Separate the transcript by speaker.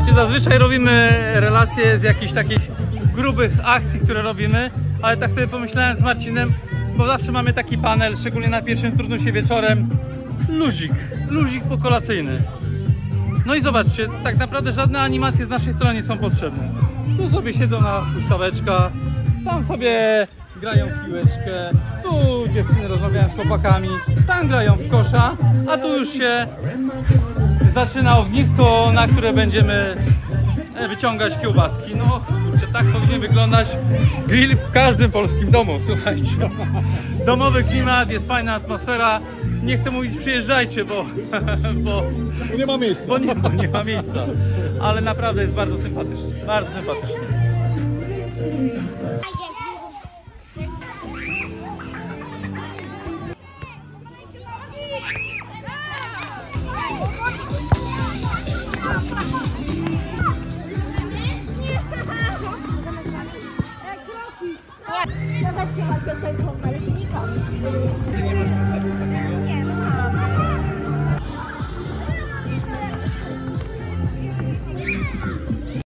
Speaker 1: Słuchajcie, zazwyczaj robimy relacje z jakichś takich grubych akcji, które robimy, ale tak sobie pomyślałem z Marcinem, bo zawsze mamy taki panel, szczególnie na pierwszym turnusie wieczorem, luzik pokolacyjny. No i zobaczcie, tak naprawdę żadne animacje z naszej strony nie są potrzebne. Tu sobie siedzą na huśtaweczka, tam sobie grają w piłeczkę, tu dziewczyny rozmawiają z chłopakami, tam grają w kosza, a tu już się zaczyna ognisko, na które będziemy wyciągać kiełbaski. No kurczę, tak powinien wyglądać grill w każdym polskim domu, słuchajcie. Domowy klimat, jest fajna atmosfera. Nie chcę mówić przyjeżdżajcie, bo
Speaker 2: nie ma miejsca.
Speaker 1: Bo nie ma miejsca. Ale naprawdę jest bardzo sympatyczny. Bardzo sympatyczny.
Speaker 3: Nawet nie ma piosenką naleśnika.